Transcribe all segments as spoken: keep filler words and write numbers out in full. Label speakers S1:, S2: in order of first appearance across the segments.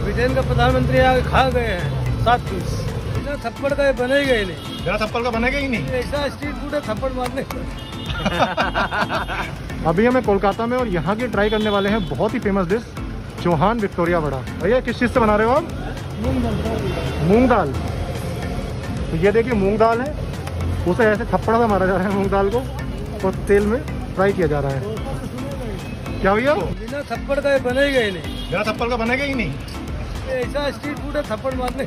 S1: Britain का प्रधानमंत्री आके खा गए हैं सात पीस। बिना थप्पड़ का ये बनेगा ही नहीं।
S2: बिना थप्पड़ का बनेगा ही नहीं।
S1: ऐसा स्ट्रीट फूड है थप्पड़ मारने
S2: अभी हमें कोलकाता में और यहाँ की ट्राई करने वाले हैं बहुत ही famous dish Chauhan Victoria vada. भैया किस चीज़ से बना रहे हो आप?
S1: मूंग दाल।
S2: मूंग दाल। तो ये देखिए मूंग दाल है, उसे ऐसे थप्पड़ से मारा जा रहा है मूंग दाल को और तेल में फ्राई किया जा रहा है। क्या भैया?
S1: बिना थप्पड़ का ये बनेगा ही नहीं।
S2: बिना थप्पड़ का बनेगा ही नहीं।
S1: ऐसा स्ट्रीट फूड है थप्पड़ मारने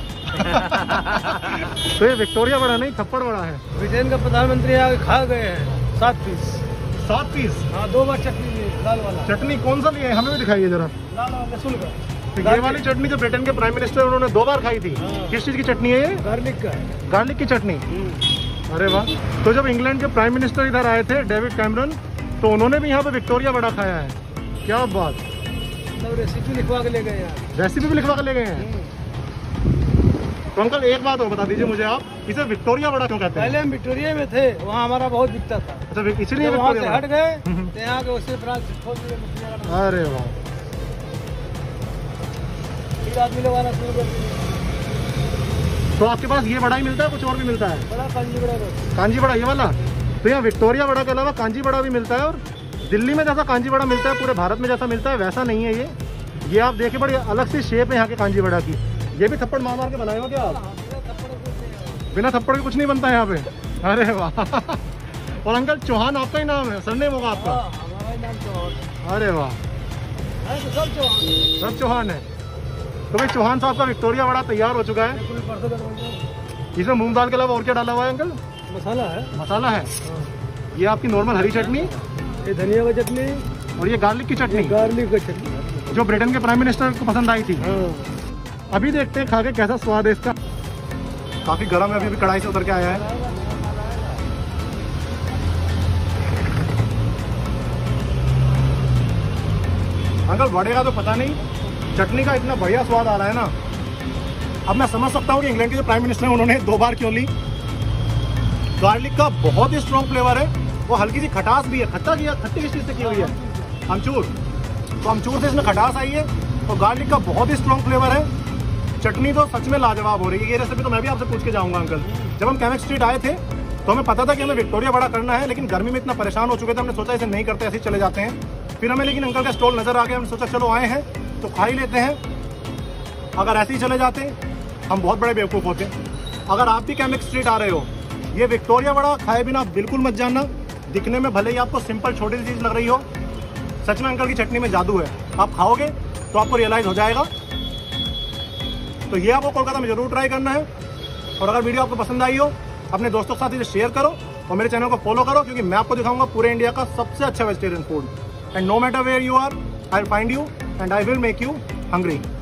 S2: तो ये विक्टोरिया वड़ा नहीं थप्पड़ वड़ा है।
S1: ब्रिटेन का प्रधानमंत्री आके खा गए हैं सात पीस।
S2: सात पीस?
S1: हाँ, दो बार चटनी लाल वाला।
S2: चटनी कौन सा लिया है हमें भी दिखाइए जरा।
S1: लाल वाला लहसुन का।
S2: तो ये वाली चटनी जो ब्रिटेन के प्राइम मिनिस्टर उन्होंने दो बार खाई थी।
S1: हाँ।
S2: किस चीज़ की चटनी है ये?
S1: गार्लिक का है।
S2: गार्लिक की चटनी। अरे वाह। तो जब इंग्लैंड के प्राइम मिनिस्टर इधर आए थे डेविड कैमरन, तो उन्होंने भी यहाँ पे विक्टोरिया वड़ा खाया है। क्या बात।
S1: मतलब रेसिपी लिखवा के ले गए यार।
S2: रेसिपी भी लिखवा के ले गए हैं। तो अंकल एक बात और बता दीजिए मुझे, आप इसे विक्टोरिया वड़ा क्यों कहते हैं?
S1: पहले हम विक्टोरिया में थे, वहाँ हमारा बहुत बिकता था।
S2: अच्छा, इसलिए
S1: वहाँ से
S2: विक्टोरिया
S1: हट गए तो यहाँ के उससे ब्रांच खोल दिए।
S2: अरे वाह।
S1: फिर आदमी लोग आना शुरू कर दिए।
S2: तो आपके पास ये वड़ा ही मिलता है, कुछ और भी मिलता है?
S1: बड़ा कांजी बड़ा बस।
S2: कांजी वड़ा ये वाला? तो यहाँ विक्टोरिया वड़ा के अलावा कांजी वड़ा भी मिलता है। और दिल्ली में जैसा कांजी वड़ा मिलता है, पूरे भारत में जैसा मिलता है वैसा नहीं है ये। ये आप देखिए बड़ी अलग सी शेप है यहाँ के कांजी वड़ा की। ये भी थप्पड़ मार मार के बनाए हो क्या आप? बिना थप्पड़ के कुछ नहीं बनता है यहाँ पे। अरे वाह। और अंकल चौहान आपका ही नाम है, सरनेम होगा आपका?
S1: हमारा ही नाम चौहान।
S2: अरे वाह,
S1: तो सब चौहान।
S2: सब चौहान है। तो भाई चौहान साहब का विक्टोरिया वड़ा तैयार हो चुका है। इसमें मूंग दाल के अलावा और क्या डाला हुआ है अंकल?
S1: मसाला है।
S2: मसाला है। ये आपकी नॉर्मल हरी चटनी,
S1: ये धनिया की चटनी
S2: और ये गार्लिक की चटनी।
S1: गार्लिक की चटनी
S2: जो ब्रिटेन के प्राइम मिनिस्टर को पसंद आई थी।
S1: हाँ।
S2: अभी देखते हैं खा के कैसा स्वाद है इसका। काफी गर्म है, अभी भी कढ़ाई से उतर के आया है। अंकल वड़े का तो पता नहीं, चटनी का इतना बढ़िया स्वाद आ रहा है ना। अब मैं समझ सकता हूँ कि इंग्लैंड के जो प्राइम मिनिस्टर हैं उन्होंने दो बार क्यों ली। गार्लिक का बहुत ही स्ट्रॉन्ग फ्लेवर है, वो हल्की सी खटास भी है। खट्टा किया, खट्टी किस चीज़ से की हुई है? अमचूर। तो अमचूर से इसमें खटास आई है और गार्लिक का बहुत ही स्ट्रॉन्ग फ्लेवर है। चटनी तो सच में लाजवाब हो रही है। ये रेसिपी तो मैं भी आपसे पूछ के जाऊंगा अंकल। जब हम कैमेक स्ट्रीट आए थे तो हमें पता था कि हमें विक्टोरिया वड़ा करना है, लेकिन गर्मी में इतना परेशान हो चुके थे, हमने सोचा इसे नहीं करते, ऐसे ही चले जाते हैं। फिर हमें लेकिन अंकल का स्टॉल नजर आ गया, हमने सोचा चलो आए हैं तो खा ही लेते हैं। अगर ऐसे ही चले जाते हम बहुत बड़े बेवकूफ़ होते। अगर आप भी कैमेक स्ट्रीट आ रहे हो, ये विक्टोरिया वड़ा खाए बिना बिल्कुल मत जाना। दिखने में भले ही आपको सिंपल छोटी सी चीज़ लग रही हो, सच में अंकल की चटनी में जादू है। आप खाओगे तो आपको रियलाइज़ हो जाएगा। तो ये आपको कोलकाता में जरूर ट्राई करना है। और अगर वीडियो आपको पसंद आई हो, अपने दोस्तों के साथ इसे शेयर करो और मेरे चैनल को फॉलो करो, क्योंकि मैं आपको दिखाऊंगा पूरे इंडिया का सबसे अच्छा vegetarian food. And no matter where you are, I will find you and I will make you hungry.